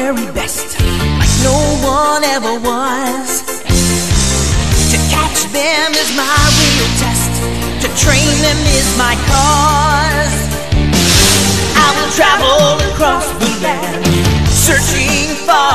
very best, like no one ever was. To catch them is my real test, to train them is my cause. I will travel across the land, searching far